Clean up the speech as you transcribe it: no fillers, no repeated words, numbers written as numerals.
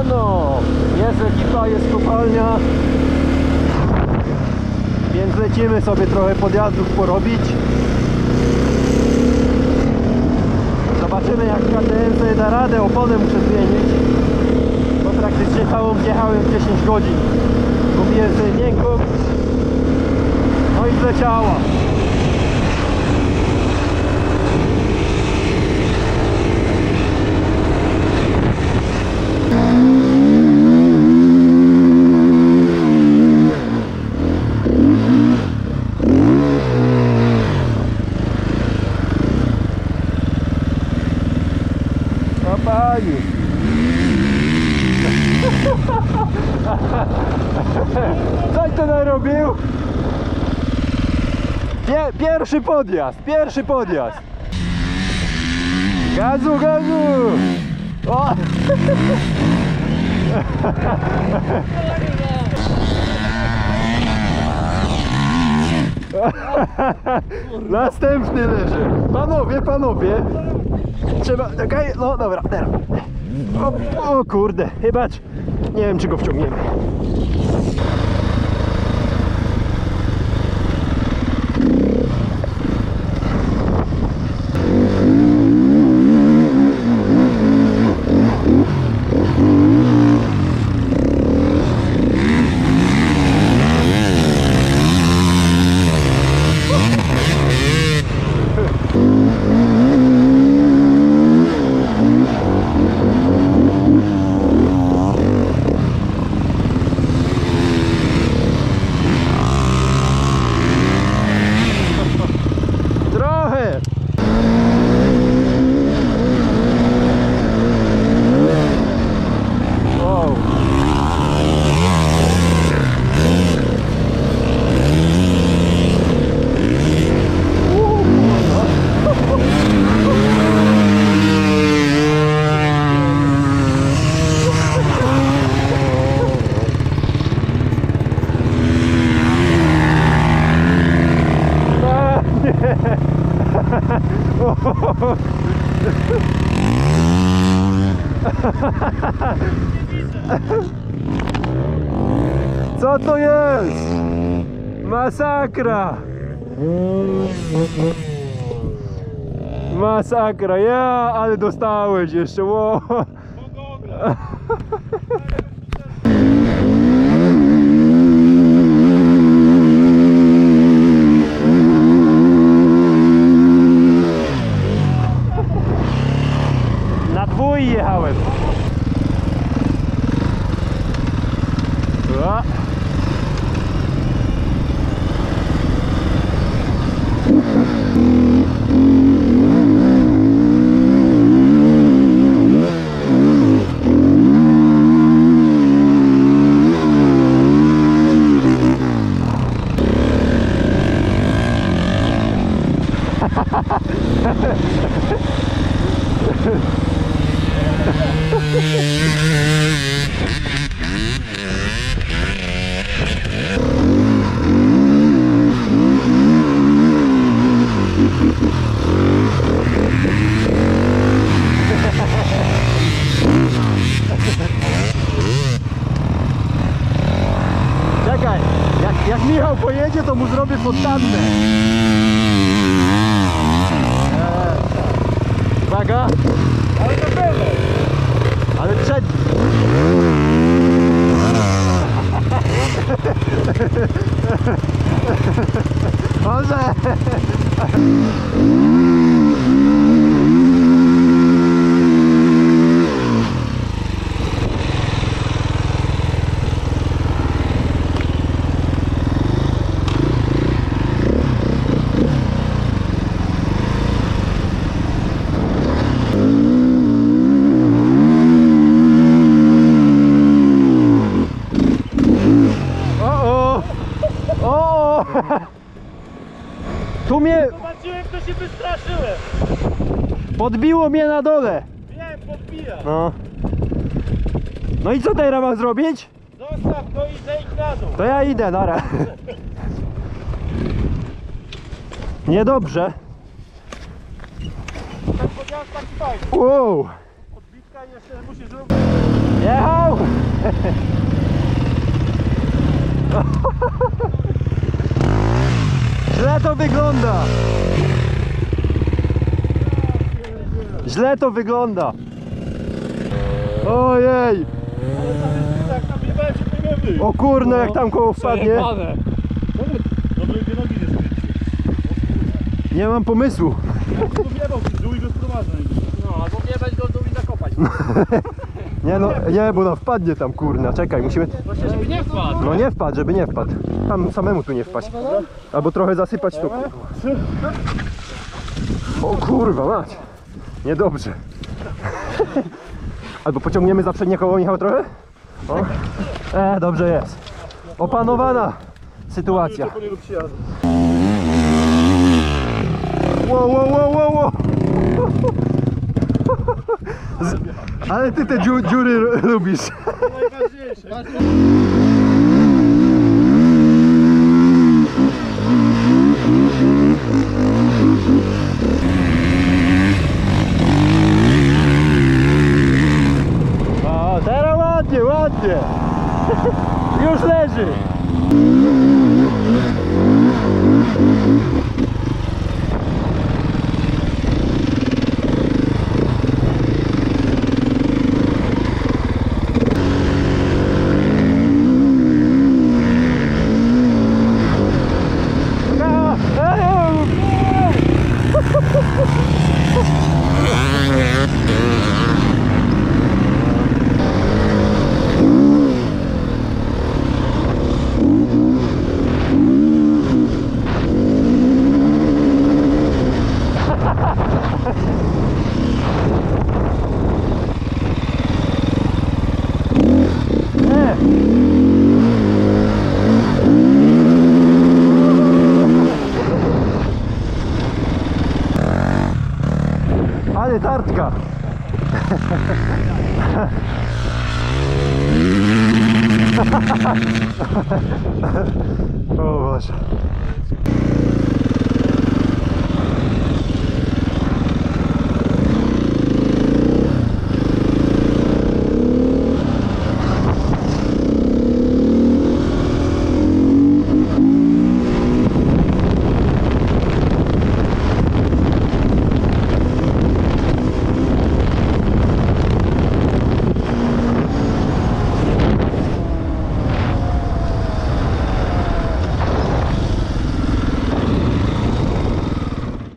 Siemano! Jest ekipa, jest kopalnia. Więc lecimy sobie trochę podjazdów porobić. Zobaczymy, jak KTM sobie da radę. Oponę muszę zmienić, bo praktycznie całą wjechałem w 10 godzin. Kupiłem sobie miękką. No i zleciała. Coś to narobił? Pierwszy podjazd, pierwszy podjazd. Gazu, gazu! O! Następny leży. Panowie, panowie. Trzeba, okej, no dobra, teraz. O kurde, chyba nie wiem, czy go wciągniemy. Co to jest? Masakra! Masakra, ja, ale dostałeś jeszcze, wow. Na dwój jechałem. O. Czekaj, jak Michał pojedzie, to mu zrobię fontannę. Uwaga. Ale to było. Ale przed... Może... Tu mnie... Zobaczyłem, to się wystraszyłem. Podbiło mnie na dole. Wiem, podbija. No. No i co teraz mam zrobić? Zostaw go i zejdź na dół. To ja idę, nara. Niedobrze. Ten podjazd taki fajny. Wow. Odbitka jeszcze musisz robić. Jechał! Źle to wygląda! Źle to wygląda! Ojej! Ale tam jest tak, tam nie będzie pieniędzy. O kurno, jak tam koło wpadnie! Dobre dwie nogi nie skręcił. Nie mam pomysłu! Tylko wjebał w dół i go sprowadzę. No, albo nie będzie go dół i zakopać. Nie no, nie, bo no wpadnie tam kurna, czekaj, musimy... Właśnie, żeby nie wpadł. No nie wpadł, żeby nie wpadł. Tam samemu tu nie wpaść. Albo trochę zasypać to. O kurwa mać. Niedobrze. Albo pociągniemy za przednie koło, Michał, trochę? O. Dobrze jest. Opanowana sytuacja. Nie rób przyjazdu. Wow, wow, wow, wow, wow. Ale ty te dziury lubisz. To najważniejsze. O, teraz ładnie, ładnie. Już leży. Ale tartka. O Boże.